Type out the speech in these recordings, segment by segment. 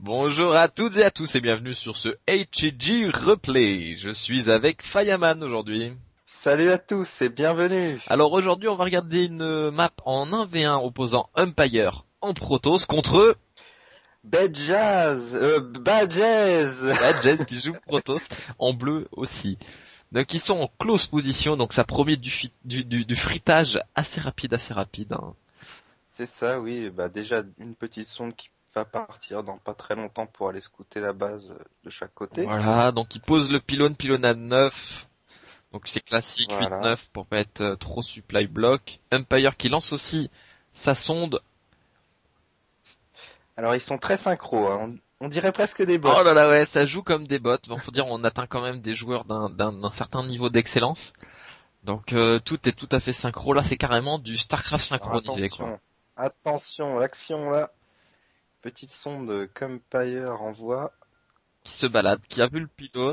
Bonjour à toutes et à tous et bienvenue sur ce HG Replay. Je suis avec Fireman aujourd'hui. Salut à tous et bienvenue. Alors aujourd'hui on va regarder une map en 1v1 opposant Empire en Protoss contre Badges Badges qui joue Protoss en bleu aussi. Donc ils sont en close position, donc ça promet du fritage assez rapide hein. C'est ça, oui. Déjà une petite sonde qui va partir dans pas très longtemps pour aller scouter la base de chaque côté. Voilà, donc ils posent le pylône à 9. Donc c'est classique, Voilà. 8-9 pour pas être trop supply block. Empire qui lance aussi sa sonde. Alors ils sont très synchro, hein. On dirait presque des bots. Oh là là ouais, ça joue comme des bots. Bon, faut dire on atteint quand même des joueurs d'un certain niveau d'excellence. Donc tout est tout à fait synchro. Là c'est carrément du StarCraft synchronisé Attention, quoi. attention, l'action là. Petite sonde qu'Empire envoie. Qui se balade, qui a vu le pylône.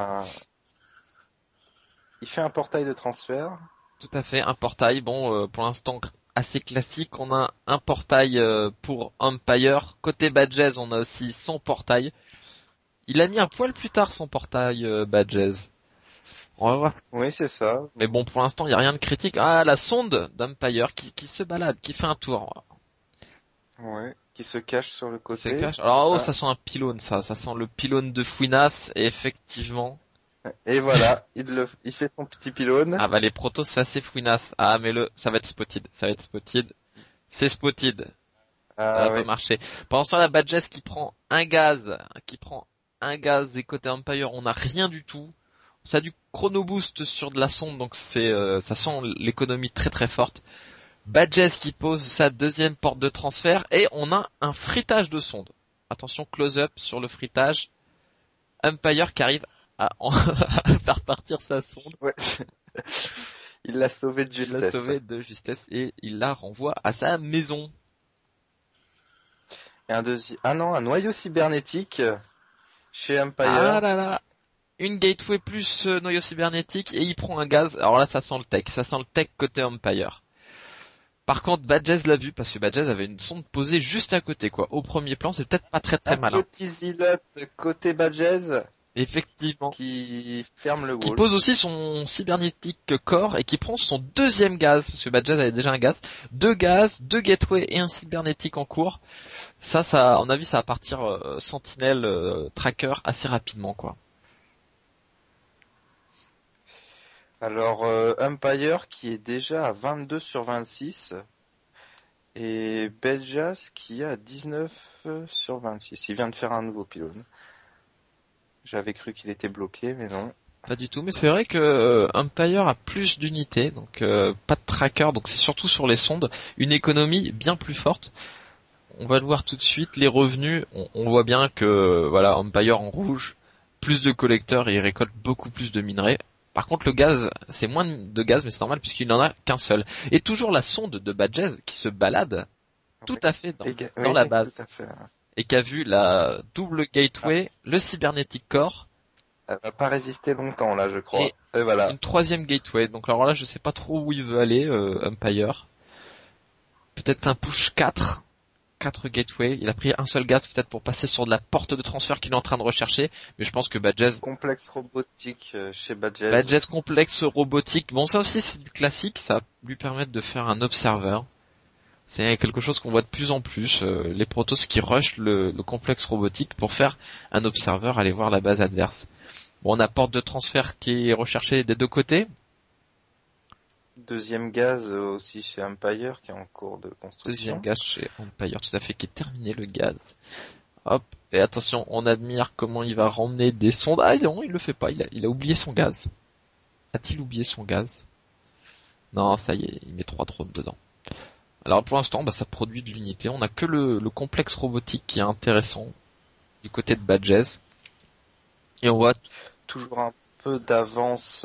Il fait un portail de transfert. Tout à fait, un portail. Bon, pour l'instant assez classique. On a un portail pour Empire. Côté Badges, on a aussi son portail. Il a mis un poil plus tard son portail Badges. On va voir. Oui, c'est ça. Mais bon, pour l'instant, il n'y a rien de critique. Ah, la sonde d'Empire qui se balade, qui fait un tour. Ouais. Qui se cache sur le Qui se côté. cache. Alors, oh, Ah. ça sent un pylône, ça sent le pylône de Fouinas. Et effectivement. Et voilà, il fait son petit pylône. Ah bah les protos, c'est assez Fouinas. Ah, mais ça va être spotted. C'est spotted. Ça va pas marcher. Pendant ce temps, la Badges qui prend un gaz, et côté Empire, on n'a rien du tout. Ça a du chrono boost sur de la sonde, donc ça sent l'économie très très forte. Badges qui pose sa deuxième porte de transfert et on a un fritage de sonde. Attention, close-up sur le fritage. Empire qui arrive à faire partir sa sonde. Ouais. Il l'a sauvé de justesse. Et il la renvoie à sa maison. Et un noyau cybernétique chez Empire. Ah là là. Une gateway plus noyau cybernétique et il prend un gaz. Alors là, ça sent le tech côté Empire. Par contre, Badges l'a vu parce que Badges avait une sonde posée juste à côté, quoi. Au premier plan, c'est peut-être pas très malin. Un petit zilote côté Badges. Effectivement. Qui ferme le wall. Qui pose aussi son cybernétique core et qui prend son deuxième gaz. Parce que Badges avait déjà un gaz. 2 gaz, 2 gateways et un cybernétique en cours. Ça, à mon avis, ça va partir sentinelle tracker assez rapidement, quoi. Alors, Empire qui est déjà à 22 sur 26 et Beljas qui est à 19 sur 26. Il vient de faire un nouveau pylône. J'avais cru qu'il était bloqué, mais non. Pas du tout, mais c'est vrai que Empire a plus d'unités, donc pas de tracker, donc c'est surtout sur les sondes, une économie bien plus forte. On va le voir tout de suite, les revenus, on voit bien que voilà, Empire en rouge, plus de collecteurs et il récolte beaucoup plus de minerais. Par contre, le gaz, c'est moins de gaz, mais c'est normal puisqu'il n'en a qu'un seul. Et toujours la sonde de Badges qui se balade tout à fait dans la base. Tout à fait. Et qui a vu la double gateway, le cybernetic core. Elle va pas résister longtemps là, je crois. Et voilà. Une troisième gateway. Donc alors là, je sais pas trop où il veut aller, Empire. Peut-être un push 4 gateways. Il a pris un seul gaz peut-être pour passer sur de la porte de transfert qu'il est en train de rechercher. Mais je pense que Badges... Complexe robotique chez Badges. Badges complexe robotique. Bon, ça aussi c'est du classique. Ça va lui permettre de faire un observer. C'est quelque chose qu'on voit de plus en plus. Les Protoss qui rushent le complexe robotique pour faire un observer, aller voir la base adverse. Bon, on a porte de transfert qui est recherchée des deux côtés. Deuxième gaz aussi chez Empire qui est en cours de construction. Deuxième gaz chez Empire, tout à fait, qui est terminé le gaz. Hop, et attention, on admire comment il va ramener des sondes. Ah non, il le fait pas, il a oublié son gaz. A-t-il oublié son gaz? Non, ça y est, il met 3 drones dedans. Alors pour l'instant, ça produit de l'unité. On a que le complexe robotique qui est intéressant du côté de Badges. Et on voit toujours un peu d'avance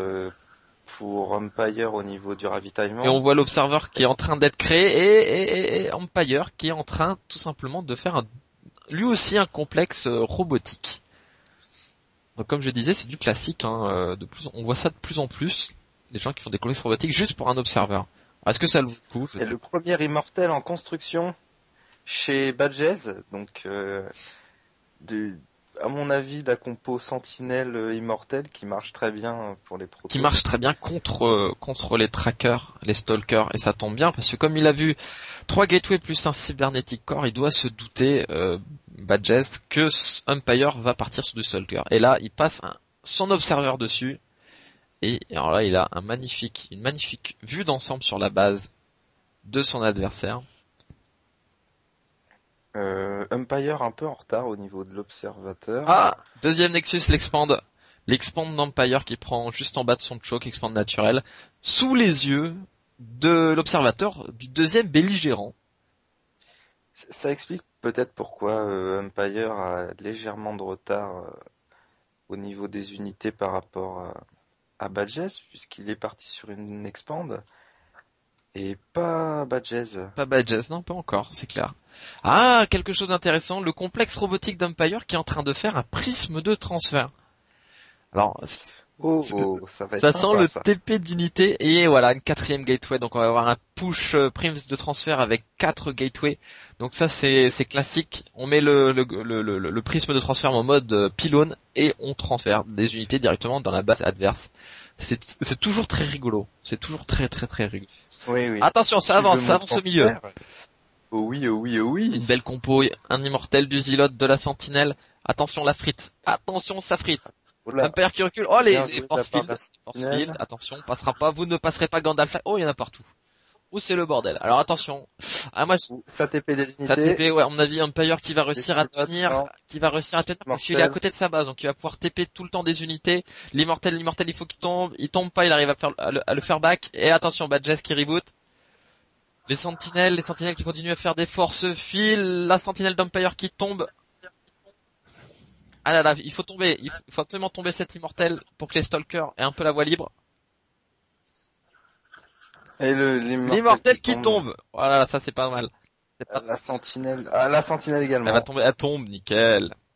pour Empire au niveau du ravitaillement. Et on voit l'observeur qui est en train d'être créé et Empire qui est en train tout simplement de faire lui aussi un complexe robotique. Donc comme je disais, c'est du classique. On voit ça de plus en plus. Les gens qui font des complexes robotiques juste pour un observeur. Est-ce que ça le vaut? Et le premier immortel en construction chez Badges, donc à mon avis, la compo Sentinelle Immortel qui marche très bien pour les protos. Qui marche très bien contre les trackers, les stalkers, et ça tombe bien parce que comme il a vu 3 gateways plus un cybernetic core, il doit se douter, Badges, que Umpire va partir sur du stalker. Et là, il passe son observeur dessus, et alors là, il a une magnifique vue d'ensemble sur la base de son adversaire. Umpire un peu en retard au niveau de l'observateur. Ah, deuxième Nexus, l'expand d'Umpire qui prend juste en bas de son choke, expand naturel, sous les yeux de l'observateur du deuxième belligérant. Ça explique peut-être pourquoi Umpire a légèrement de retard au niveau des unités par rapport à Badges, puisqu'il est parti sur une expand. Et pas Badges. Pas Badges, non, pas encore, c'est clair. Ah, quelque chose d'intéressant, le complexe robotique d'Umpire qui est en train de faire un prisme de transfert. Alors, ça sent le TP d'unité et voilà, une 4e gateway, donc on va avoir un push primes de transfert avec 4 gateways. Donc ça c'est classique, on met le prisme de transfert en mode pylône et on transfère des unités directement dans la base adverse. C'est toujours très rigolo, c'est toujours très rigolo. Oui. Attention, ça avance au milieu. Oh oui. Une belle compo, un immortel du Zealot, de la sentinelle. Attention la frite, attention ça frite. Umpire qui recule. Oh les force field, attention, passera pas, vous ne passerez pas Gandalf. Oh, il y en a partout. Oh, c'est le bordel. Alors attention. Ah moi ça TP des unités. Ça TP, ouais, à mon avis Umpire qui va réussir à tenir, parce qu'il est à côté de sa base, donc il va pouvoir TP tout le temps des unités. L'immortel, il faut qu'il tombe pas, il arrive à le faire back. Et attention, Badges qui reboot. Les sentinelles qui continuent à faire des forces field, la sentinelle d'Umpire qui tombe. Ah là là, il faut absolument tomber cet immortel pour que les stalkers aient un peu la voie libre. Et l'immortel qui tombe. Voilà, ça c'est pas mal. La sentinelle également. Elle tombe, nickel.